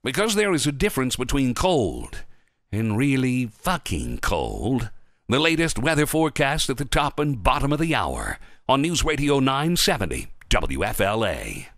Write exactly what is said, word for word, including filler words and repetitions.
Because there is a difference between cold and really fucking cold. The latest weather forecast at the top and bottom of the hour on News Radio nine seventy W F L A.